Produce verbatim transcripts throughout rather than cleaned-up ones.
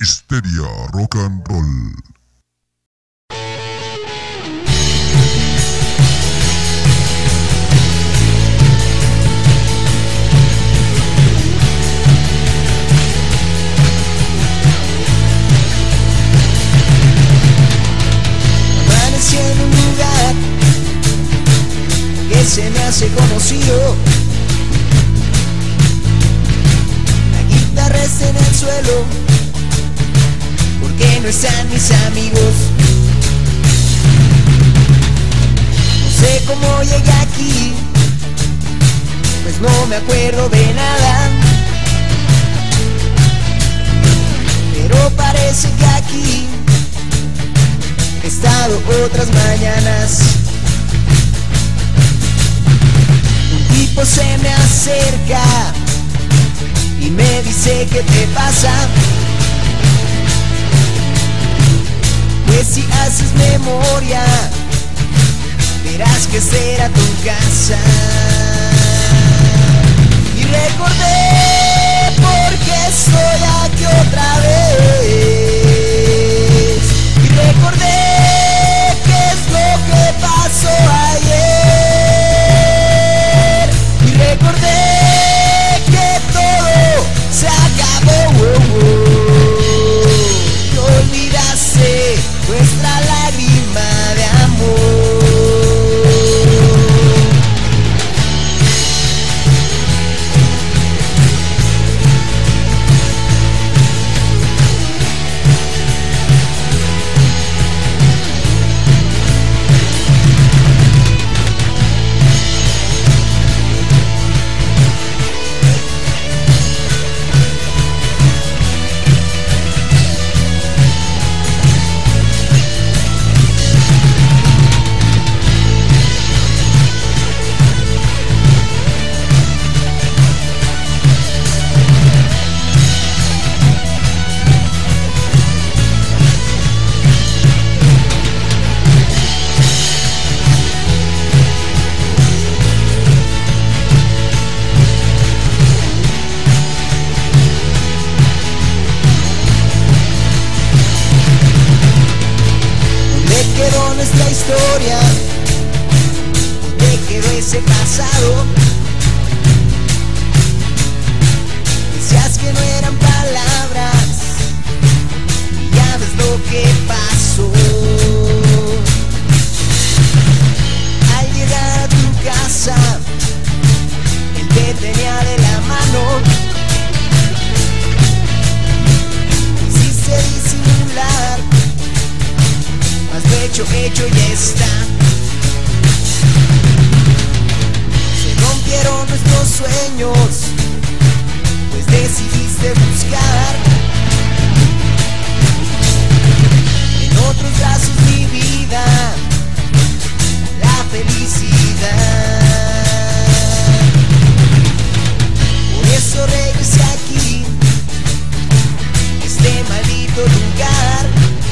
Histeria Rock and Roll. Amanecí en un lugar que se me hace conocido. La guitarra está en el suelo, ¿por qué no están mis amigos? No sé cómo llegué aquí, pues no me acuerdo de nada. Pero parece que aquí he estado otras mañanas. Un tipo se me acerca y me dice: ¿qué te pasa? Pues si haces memoria, verás que esta era tu casa. Y recordé por qué estoy aquí otra vez. Y recordé qué es lo que pasó ayer. Y recordé que todo se acabó. Y olvidaste nuestra lágrima de amor. Quedó nuestra historia, ¿dónde quedó ese pasado? Decías que no eran palabras, y ya ves lo que pasó. Al llegar a tu casa, él te tenía de la mano. Quisiste disimular, mas lo hecho, hecho ya está. Se rompieron nuestros sueños, pues decidiste buscar en otros brazos mi vida, la felicidad. Por eso regresé aquí, este maldito lugar,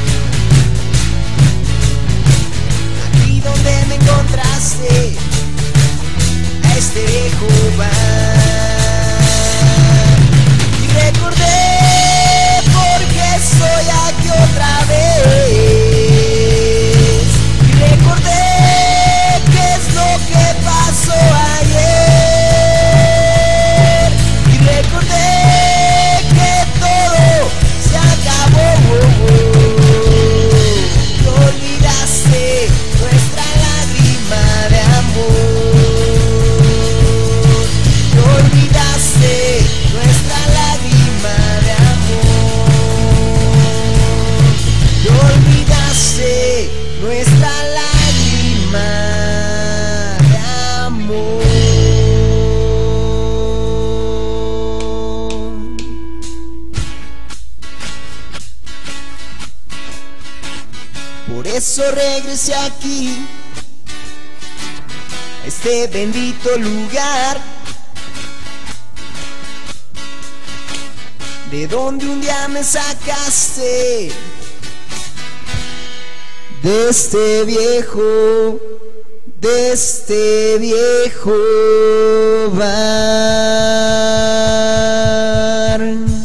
donde me encontraste, a este viejo bar. Y recordé por qué estoy aquí otra vez. Y recordé qué es lo que pasó ayer. Y recordé que todo se acabó. Y olvidaste nuestra lágrima de amor. Y olvidaste nuestra lágrima de amor. Y olvidaste nuestra lágrima de amor. Por eso regresé aquí, a este bendito lugar, de donde un día me sacaste, de este viejo, de este viejo bar.